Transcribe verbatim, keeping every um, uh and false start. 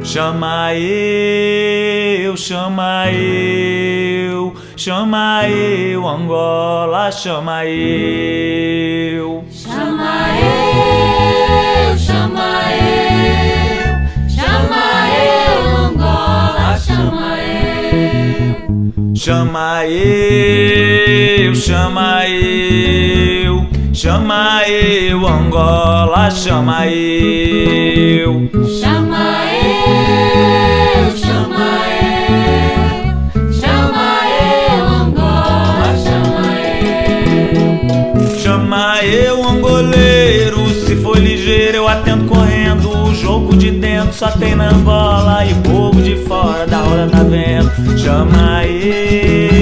Chama eu, chama eu, chama eu, Angola, chama eu. Chama eu, chama eu, chama eu, Angola, chama eu. Chama eu, chama eu, chama eu, Angola, chama eu. Chama eu, chama eu, chama eu, Angola, chama eu. Chama eu, angoleiro, se for ligeiro eu atendo correndo. O jogo de dentro só tem na Angola e o povo de fora da hora tá vendo. Chama eu.